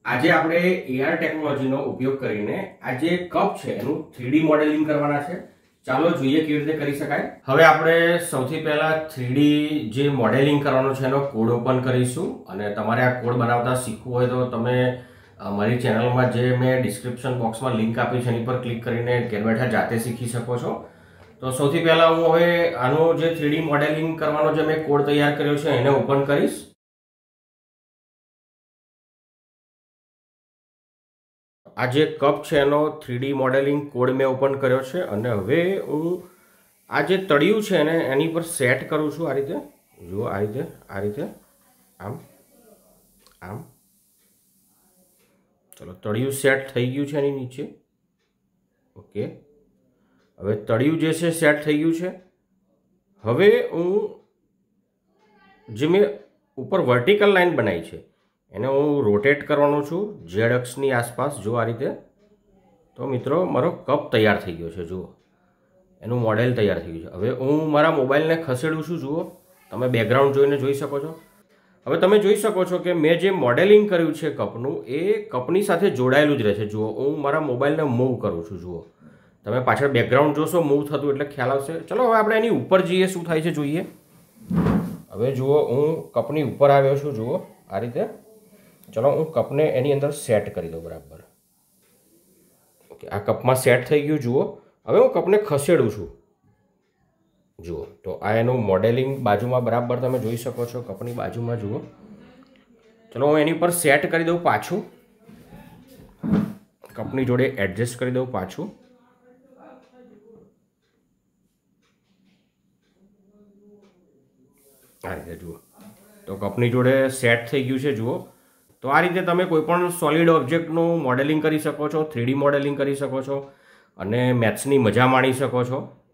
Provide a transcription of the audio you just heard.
આજે આપણે એઆર ટેકનોલોજીનો ઉપયોગ કરીને આ જે કપ છે એનું 3D મોડેલિંગ કરવાના છે. ચાલો જોઈએ કેવી રીતે કરી શકાય. હવે આપણે સૌથી પહેલા 3D જે મોડેલિંગ કરવાનું છે એનો કોડ ઓપન કરીશું અને તમારે આ કોડ બનાવતા શીખવું હોય તો તમે મારી ચેનલમાં જે મેં ડિસ્ક્રિપ્શન બોક્સમાં લિંક આપી છે એની પર ક્લિક કરીને ઘેર બેઠા જાતે શીખી શકો છો. તો સૌથી પહેલા હું હવે આનું જે 3D મોડેલિંગ કરવાનો જે મેં કોડ તૈયાર કર્યો છે એને ઓપન કરીશ. આ જે કપ છે એનો 3D મોડેલિંગ કોડ મેં ઓપન કર્યો છે અને હવે હું આ જે તળિયું છે એને એની પર સેટ કરું છું. આ રીતે જુઓ, આ રીતે આમ આમ. ચલો, તળિયું સેટ થઈ ગયું છે એની નીચે. ઓકે, હવે તળિયું જે છે સેટ થઈ ગયું છે. હવે હું જે મેં ઉપર વર્ટિકલ લાઈન બનાવી છે એને હું રોટેટ કરવાનો છું ઝેડ અક્ષની આસપાસ. જો આ રીતે. તો મિત્રો મારો કપ તૈયાર થઈ ગયો છે. જુઓ, એનું મોડેલ તૈયાર થઈ ગયું છે. હવે હું મારા મોબાઈલને ખસેડું છું. જુઓ, તમે બેકગ્રાઉન્ડ જોઈને જોઈ શકો છો. હવે તમે જોઈ શકો છો કે મેં જે મોડેલિંગ કર્યું છે કપનું એ કપની સાથે જોડાયેલું જ રહે છે. જુઓ, હું મારા મોબાઈલને મૂવ કરું છું. જુઓ, તમે પાછળ બેકગ્રાઉન્ડ જોશો મૂવ થતું એટલે ખ્યાલ આવશે. ચલો હવે આપણે એની ઉપર જઈએ, શું થાય છે જોઈએ. હવે જુઓ, હું કપની ઉપર આવ્યો છું. જુઓ, આ રીતે. ચલો હું કપને એની અંદર સેટ કરી દઉં બરાબર. ઓકે, આ કપમાં સેટ થઈ ગયું. જુઓ, હવે હું કપને ખસેડું છું. જુઓ, તો આ એનું મોડેલિંગ બાજુમાં બરાબર તમે જોઈ શકો છો, કપની બાજુમાં. જુઓ, ચલો હું એની પર સેટ કરી દઉં પાછું. કપની જોડે એડજસ્ટ કરી દઉં પાછું. આ રીતે જુઓ, તો કપની જોડે સેટ થઈ ગયું છે. જુઓ, તો આ રીતે તમે કોઈ પણ સોલિડ ઓબ્જેક્ટનું મોડેલિંગ કરી શકો છો, 3D મોડેલિંગ કરી શકો છો અને મેથ્સની મજા માણી શકો છો.